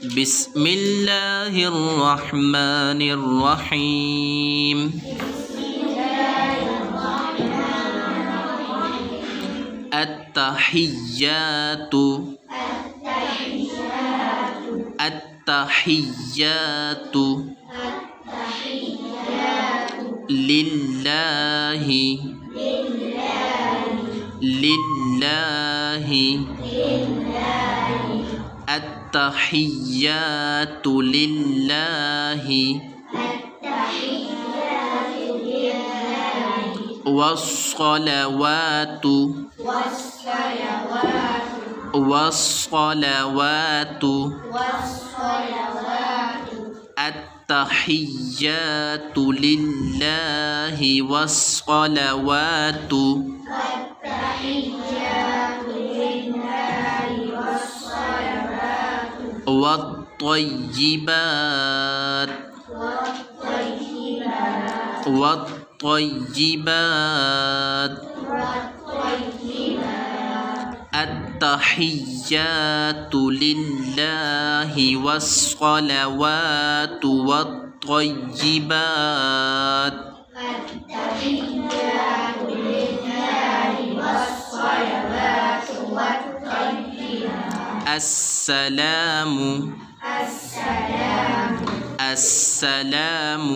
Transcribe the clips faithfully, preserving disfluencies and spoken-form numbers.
بسم الله الرحمن الرحيم التحيات التحيات لله لله التحيات لله والصلوات والصلوات التحيات لله والصلوات والطيبات والطيبات التحيات لله والصلوات والطيبات التحيات لله والصلوات والطيبات السلام السلام السلام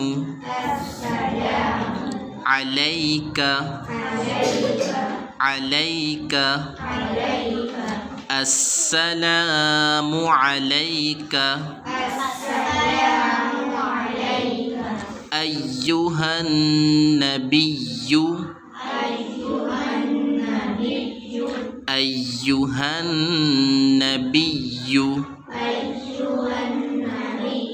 عليك عليك السلام عليك السلام عليك أيها النبي أيها النبي أيها النبي أيها النبي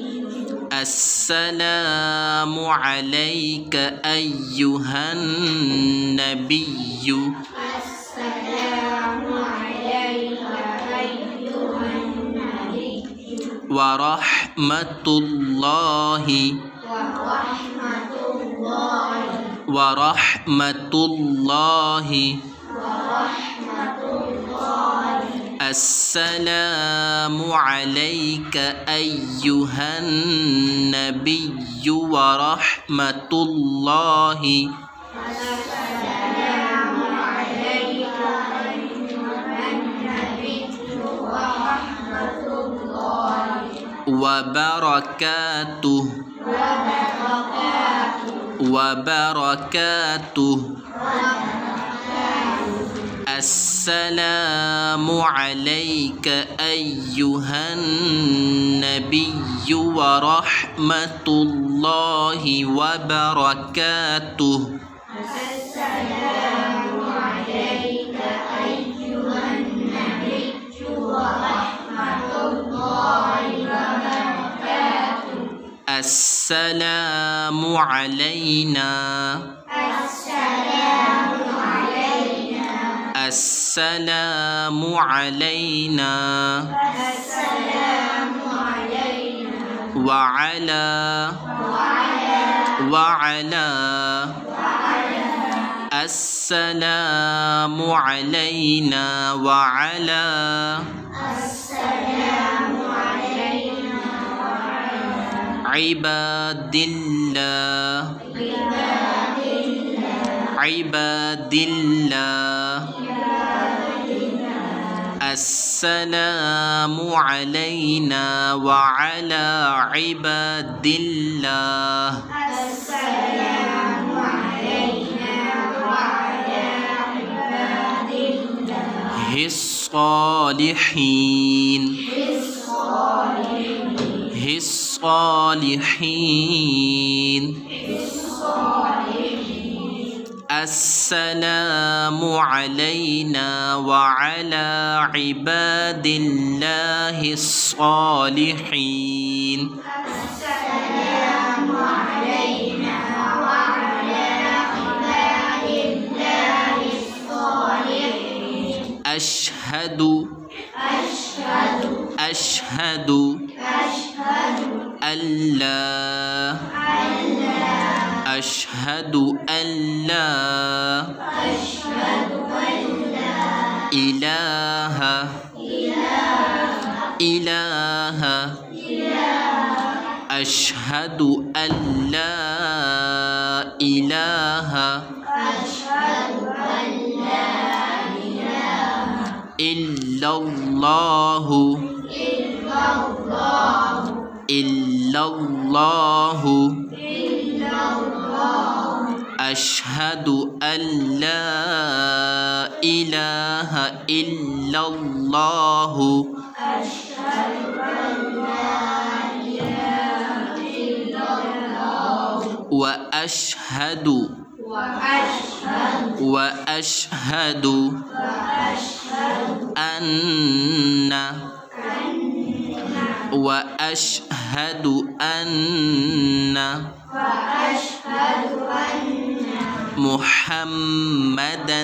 السلام عليك أيها النبي السلام عليك أيها النبي ورحمة الله ورحمة الله ورحمة الله ورحمة الله السلام عليك أيها النبي ورحمة الله السلام عليك أيها النبي ورحمة الله وبركاته وبركاته السلام عليك أيها النبي ورحمة الله وبركاته السلام عليك أيها النبي ورحمة الله وبركاته السلام علينا السلام علينا السلام علينا السلام علينا وعلى وعلى السلام علينا وعلى السلام علينا وعلى عباد الله عباد الله السلام علينا وعلى عباد الله السلام علينا وعلى عباد الله الصالحين الصالحين السلام علينا وعلى عباد الله الصالحين السلام علينا وعلى عباد الله الصالحين أشهد أشهد أشهد أشهد أن لا أشهد أن لا أشهد أن لا إله إله أشهد أن لا إله إلا الله إلا الله أشهد أن لا إله إلا الله وأشهد وأشهد أن وأشهد أن محمدا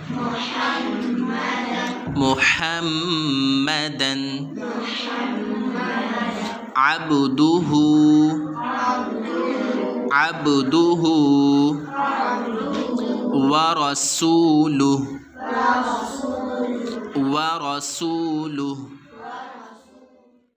محمدا عبده عبده ورسوله ورسوله